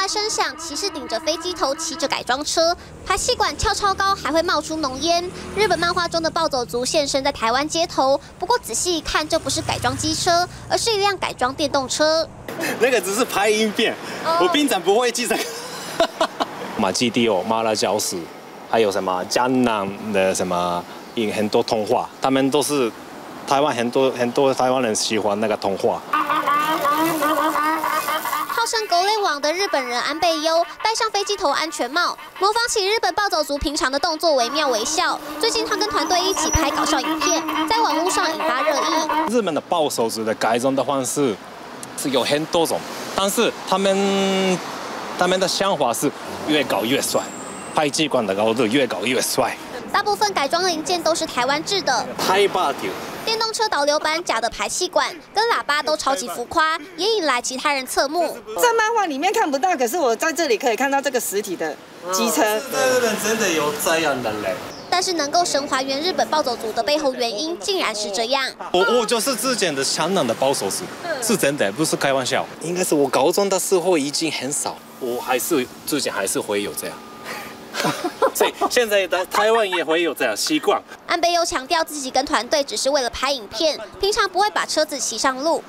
来声响，骑士顶着飞机头骑着改装车，排气管翘超高，还会冒出浓烟。日本漫画中的暴走族现身在台湾街头，不过仔细一看，这不是改装机车，而是一辆改装电动车。 那个只是拍影片，我平常不会记这个。马基迪欧、马拉教士，还有什么江南的什么很多童话，他们都是台湾很多台湾人喜欢那个童话。 号称狗类王的日本人安倍优戴上飞机头安全帽，模仿起日本暴走族平常的动作，惟妙惟肖。最近他跟团队一起拍搞笑影片，在网络上引发热议。 日本的暴走族的改装的方式是有很多种，但是他们的想法是越搞越帅，排气管的高度越搞越帅。 大部分改装零件都是台湾制的， 太霸道。 电动车导流板、假的排气管跟喇叭都超级浮夸，也引来其他人侧目。 在漫画里面看不到，可是我在这里可以看到这个实体的机车。 日本真的有这样的人。 但是能够神还原日本暴走族的背后原因，竟然是这样。 我就是之前的香港的暴走族，是真的，不是开玩笑。应该是我高中的时候已经很少，我之前还是会有这样。所以现在的台湾也会有这样习惯。 安倍优强调自己跟团队只是为了拍影片，平常不会把车子骑上路。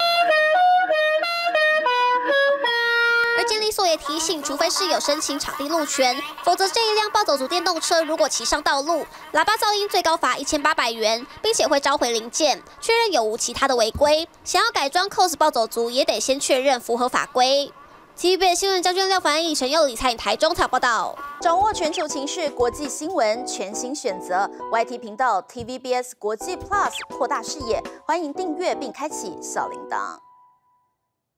而监理所也提醒，除非是有申请场地路权，否则这一辆暴走族电动车如果骑上道路，喇叭噪音最高罚1800元，并且会召回零件，确认有无其他的违规。想要改装 cos 暴走族，也得先确认符合法规。TVB 新闻将军廖凡义、陈佑理参与台中采报道。 掌握全球情势、国际新闻，全新选择 YT 频道 TVBS 国际 Plus， 扩大视野。欢迎订阅并开启小铃铛。